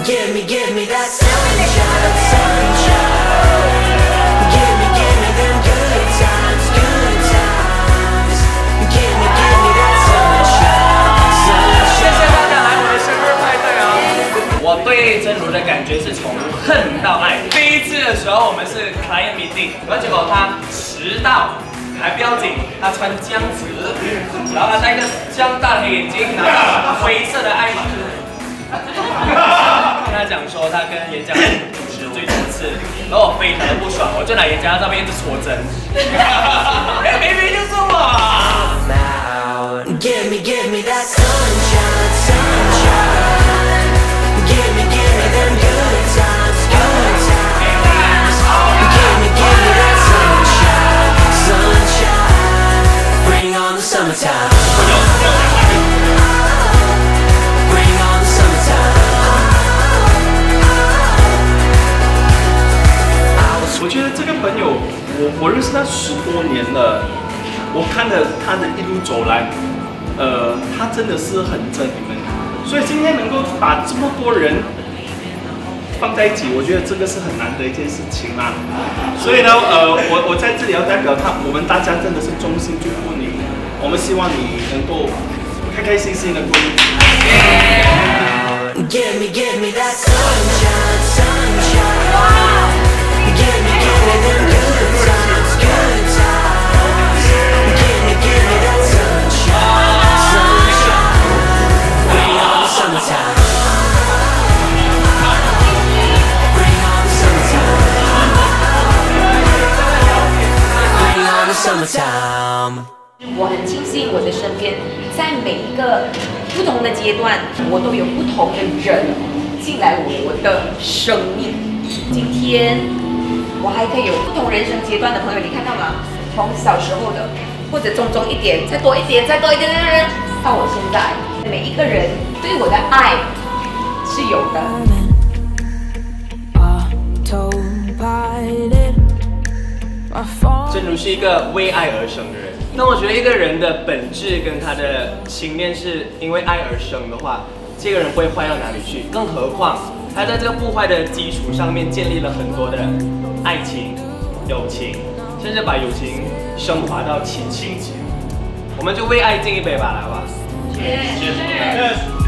Give me that sunshine, sunshine. Give me them good times, good times. Give me that sunshine, sunshine. 谢谢大家来我的生日派对哦！我对真如的感觉是从恨到爱。第一次的时候我们是 client meeting， 然后结果他迟到。 还不要紧，他穿僵子，然后他戴一个江大的黑眼睛，然后灰色的爱马仕。跟他讲说他跟演讲主持最多次，然后我非常的不爽，我就拿演讲的照片一直戳针。哎，明明就是我。 Give me that sunshine, sunshine. Give me them good times, good times. Give me that sunshine, sunshine. Bring on the summertime. Bring on the summertime. 我觉得这个朋友，我认识他10多年了，我看着他的一路走来，他真的是很真诚，所以今天能够把这么多人放在一起，我觉得这个是很难的一件事情啦。所以呢，我在这里要代表我们大家真的是衷心祝福你，我们希望你能够开开心心的过日子。 Give me that sunshine, sunshine. Give me them good times, good times. Give me that sunshine, sunshine. Bring on the summertime. Bring on the summertime. Bring on the summertime. 我很庆幸我的身边，在每一个不同的阶段，我都有不同的人进来我的生命。今天我还可以有不同人生阶段的朋友，你看到吗？从小时候的，或者中一点，再多一点，再多一点的人，到我现在，每一个人对我的爱是有的。 真如是一个为爱而生的人。那我觉得一个人的本质跟他的心念是因为爱而生的话，这个人不会坏到哪里去。更何况他在这个不坏的基础上面建立了很多的爱情、友情，甚至把友情升华到亲情。我们就为爱敬一杯吧，来吧。Cheers.